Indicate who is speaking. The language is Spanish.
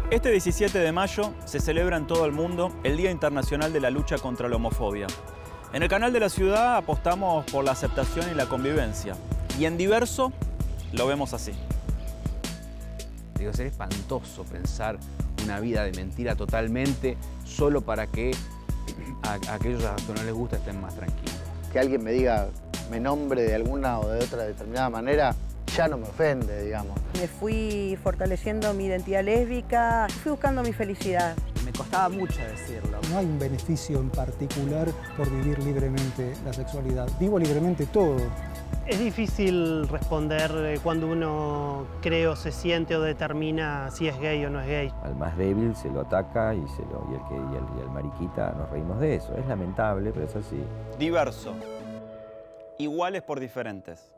Speaker 1: Este 17 de mayo se celebra en todo el mundo el Día Internacional de la Lucha contra la Homofobia. En el canal de la ciudad apostamos por la aceptación y la convivencia. Y en Diverso lo vemos así.
Speaker 2: Digo, sería espantoso pensar una vida de mentira totalmente solo para que a aquellos a los que no les gusta estén más tranquilos.
Speaker 3: Que alguien me diga, me nombre de alguna o de otra determinada manera, ya no me ofende, digamos.
Speaker 4: Me fui fortaleciendo mi identidad lésbica, fui buscando mi felicidad.
Speaker 5: Me costaba mucho decirlo.
Speaker 6: No hay un beneficio en particular por vivir libremente la sexualidad. Vivo libremente todo.
Speaker 7: Es difícil responder cuando uno cree o se siente o determina si es gay o no es gay.
Speaker 8: Al más débil se lo ataca y el mariquita nos reímos de eso. Es lamentable, pero es así.
Speaker 1: Diverso. Iguales por diferentes.